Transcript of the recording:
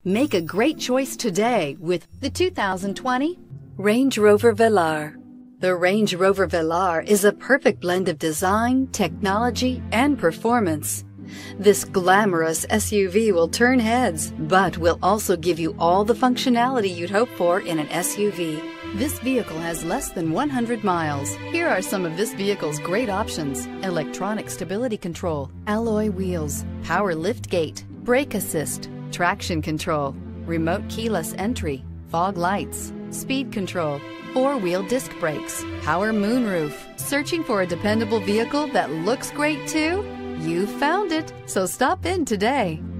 Make a great choice today with the 2020 Range Rover Velar. The Range Rover Velar is a perfect blend of design, technology, and performance. This glamorous SUV will turn heads, but will also give you all the functionality you'd hope for in an SUV. This vehicle has less than 100 miles. Here are some of this vehicle's great options: electronic stability control, alloy wheels, power liftgate, brake assist, traction control, remote keyless entry, fog lights, speed control, four-wheel disc brakes, power moonroof. Searching for a dependable vehicle that looks great too? You found it, so stop in today.